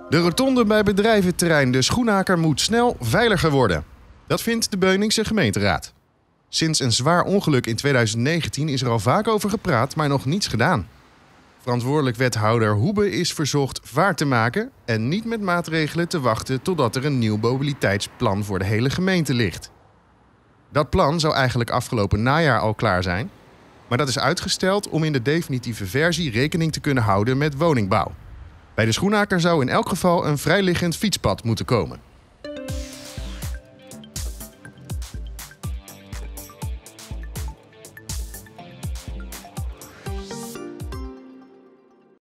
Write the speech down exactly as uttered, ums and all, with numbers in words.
De rotonde bij bedrijventerrein De Schoenaker moet snel veiliger worden. Dat vindt de Beuningse gemeenteraad. Sinds een zwaar ongeluk in tweeduizend negentien is er al vaak over gepraat, maar nog niets gedaan. Verantwoordelijk wethouder Hoebe is verzocht vaart te maken en niet met maatregelen te wachten totdat er een nieuw mobiliteitsplan voor de hele gemeente ligt. Dat plan zou eigenlijk afgelopen najaar al klaar zijn, maar dat is uitgesteld om in de definitieve versie rekening te kunnen houden met woningbouw. Bij De Schoenaker zou in elk geval een vrijliggend fietspad moeten komen.